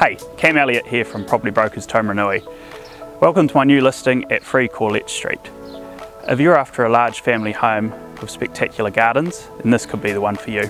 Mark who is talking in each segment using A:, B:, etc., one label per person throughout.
A: Hey, Cam Elliott here from Property Brokers Taumarunui. Welcome to my new listing at 3 Corlett Street. If you're after a large family home with spectacular gardens, then this could be the one for you.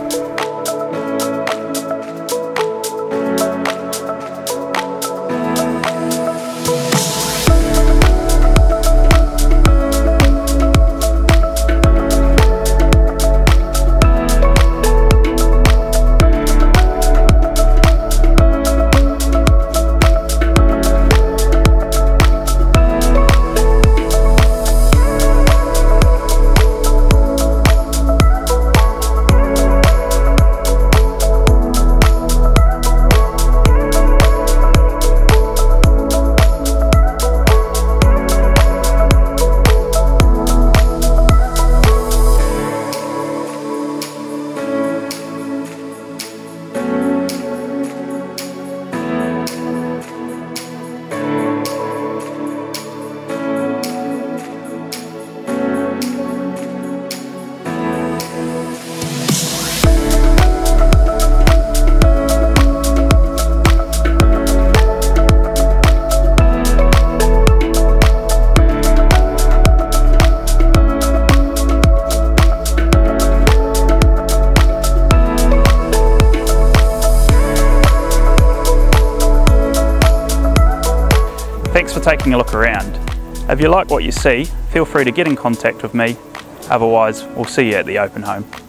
A: Thanks for taking a look around. If you like what you see, feel free to get in contact with me. Otherwise, we'll see you at the open home.